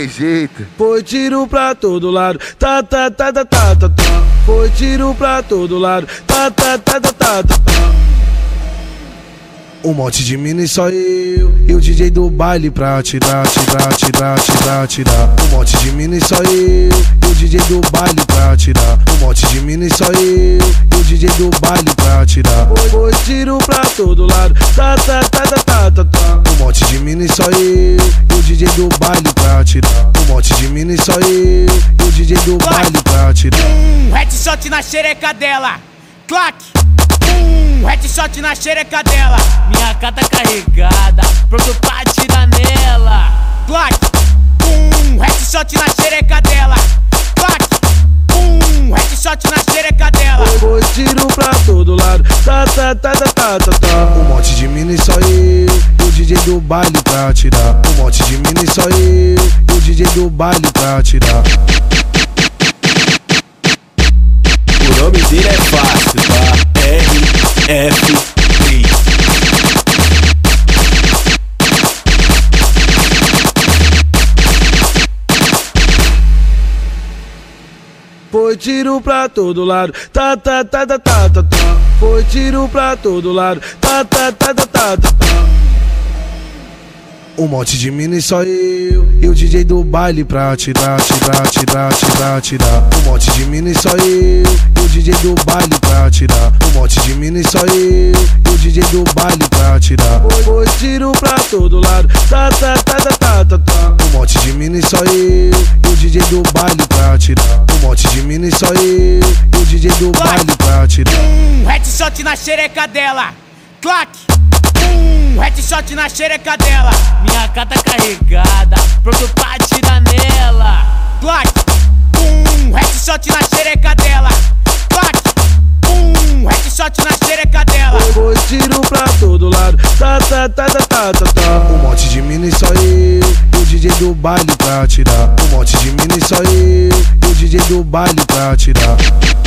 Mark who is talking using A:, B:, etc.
A: jeito.
B: Foi tiro pra todo lado, tá, tá, tá, tá, tá, tá, tá. Foi tiro pra todo lado, tá, tá, tá, tá, tá, tá, tá. Um monte de mina e só eu e o DJ do baile pra tirar, tirar, tirar, tirar, tirar. Um monte de mina e só eu e o DJ do baile pra tirar. Um monte de mina e só eu e o DJ do baile pra tirar. Foi tiro pra todo lado, tá, tá, tá, tá, tá, tá, tá. Um monte de mina e só eu e o DJ do baile pra tirar. Um monte de mina e só eu e o DJ do baile pra tirar.
C: Headshot na xereca dela, claque. Headshot na xereca dela. Minha cata carregada, pronto pra atirar nela. Claque, headshot na xereca dela. Claque, headshot na xereca dela.
B: Foi tiro pra todo lado, tá, tá, tá, tá, tá, tá, tá. Um monte de mina e só eu e o DJ do baile pra tirar. Um monte de mina e só eu e o DJ do baile pra tirar.
D: O nome dele é fácil, tá? RF3.
B: Foi tiro pra todo lado, tá, tá, tá, tá, tá, tá, tá. Foi tiro pra todo lado, tá, tá, tá, tá, tá, tá, tá. Um monte de mina e só eu e o DJ do baile pra tirar, tirar, tirar, tirar, tirar. Um monte de mina e só eu e o DJ do baile pra tirar. Um monte de mina e só eu e o DJ do baile pra tirar. Foi tiro pra todo lado, tá, tá, tá, tá, tá, tá, tá. Um monte de mina e só eu e o DJ do baile pra tirar. Um monte de mina e só eu e o DJ do baile pra tirar.
C: Headshot na xereca dela, claque. Headshot na xereca dela. Minha cata carregada, pronto pra atirar nela. Claque, headshot na xereca dela. Claque, headshot na xereca dela.
B: Foi tiro pra todo lado, tá, tá, tá, tá, tá, tá, tá. Um monte de mina e só eu e o DJ do baile pra tirar. Um monte de mina e só eu e o DJ do baile pra tirar.